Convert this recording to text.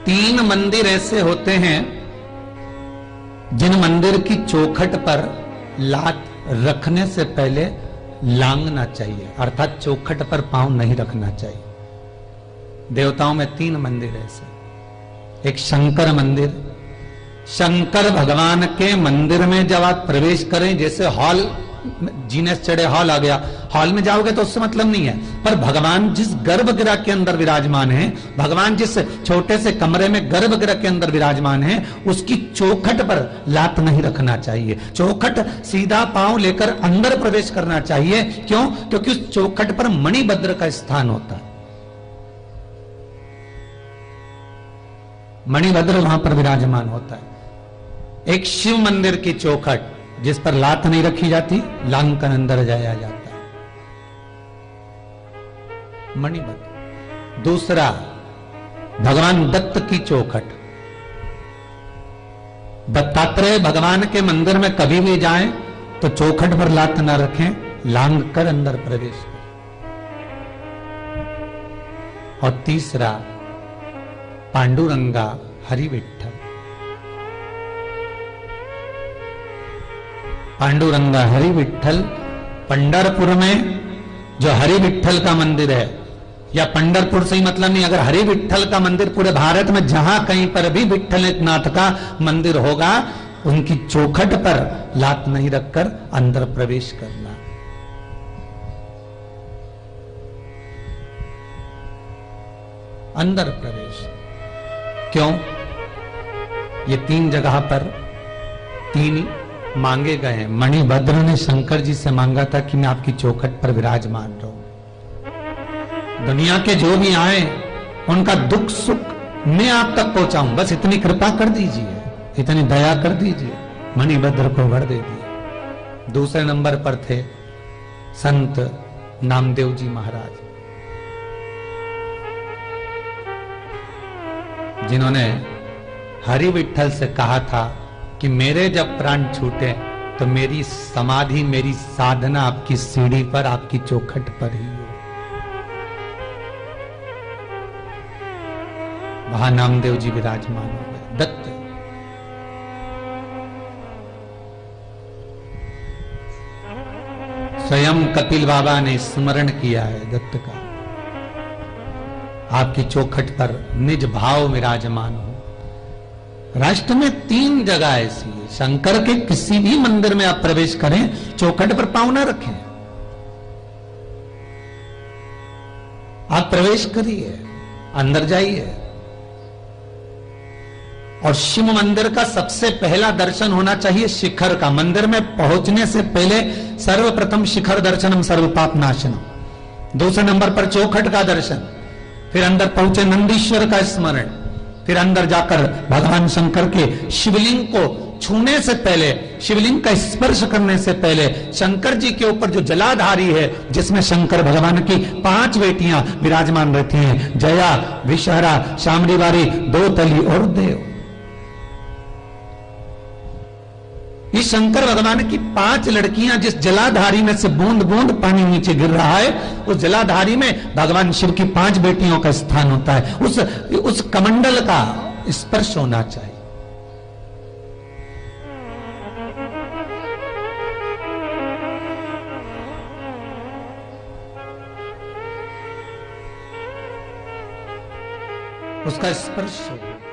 तीन मंदिर ऐसे होते हैं जिन मंदिर की चौखट पर लात रखने से पहले लांगना चाहिए, अर्थात चौखट पर पांव नहीं रखना चाहिए। देवताओं में तीन मंदिर ऐसे, एक शंकर मंदिर। शंकर भगवान के मंदिर में जब आप प्रवेश करें, जैसे हॉल जीनेस चढ़े हॉल आ गया, हॉल में जाओगे तो उससे मतलब नहीं है, पर भगवान जिस गर्भगृह के अंदर विराजमान है, भगवान जिस छोटे से कमरे में गर्भगृह के अंदर विराजमान है, उसकी चौखट पर लात नहीं रखना चाहिए। चौखट सीधा पांव लेकर अंदर प्रवेश करना चाहिए। क्यों? क्योंकि उस चौखट पर मणिभद्र का स्थान होता है। मणिभद्र वहां पर विराजमान होता है। एक शिव मंदिर की चौखट जिस पर लात नहीं रखी जाती, लांग कर अंदर जाया जाता है, मणिभद्र। दूसरा, भगवान दत्त की चौखट। दत्तात्रेय भगवान के मंदिर में कभी भी जाएं तो चौखट पर लात न रखें, लांग कर अंदर प्रवेश करें। और तीसरा, पांडुरंगा हरि विठ्ठल। पांडुरंगा हरि विठ्ठल पंढरपुर में जो हरि विठ्ठल का मंदिर है, या पंढरपुर से ही मतलब नहीं, अगर हरि विठ्ठल का मंदिर पूरे भारत में जहां कहीं पर भी विठ्ठलनाथ का मंदिर होगा, उनकी चौखट पर लात नहीं रखकर अंदर प्रवेश करना। अंदर प्रवेश। क्यों? ये तीन जगह पर तीन मांगे गए हैं। मणिभद्र ने शंकर जी से मांगा था कि मैं आपकी चौखट पर विराजमान रहूं, दुनिया के जो भी आए उनका दुख सुख मैं आप तक पहुंचाऊं, बस इतनी कृपा कर दीजिए, इतनी दया कर दीजिए। मणिभद्र को वर दे दिया। दूसरे नंबर पर थे संत नामदेव जी महाराज, जिन्होंने हरि विठ्ठल से कहा था कि मेरे जब प्राण छूटे तो मेरी समाधि, मेरी साधना आपकी सीढ़ी पर, आपकी चौखट पर ही हो। वहां नामदेव जी विराजमान हो गए। दत्त, स्वयं कपिल बाबा ने स्मरण किया है दत्त का। आपकी चौखट पर निज भाव विराजमान हो। राष्ट्र में तीन जगह ऐसी है, शंकर के किसी भी मंदिर में आप प्रवेश करें, चौखट पर पांव ना रखें, आप प्रवेश करिए, अंदर जाइए। और शिव मंदिर का सबसे पहला दर्शन होना चाहिए शिखर का। मंदिर में पहुंचने से पहले सर्वप्रथम शिखर दर्शनम सर्व पाप नाशनम। दूसरे नंबर पर चौखट का दर्शन, फिर अंदर पहुंचे नंदीश्वर का स्मरण, फिर अंदर जाकर भगवान शंकर के शिवलिंग को छूने से पहले, शिवलिंग का स्पर्श करने से पहले, शंकर जी के ऊपर जो जलाधारी है, जिसमें शंकर भगवान की 5 बेटियां विराजमान रहती हैं, जया, विषहरा, शामरीवारी, दो तली और देव। ये शंकर भगवान की 5 लड़कियां जिस जलाधारी में से बूंद बूंद पानी नीचे गिर रहा है, उस जलाधारी में भगवान शिव की 5 बेटियों का स्थान होता है। उस कमंडल का स्पर्श होना चाहिए। उसका स्पर्श हो।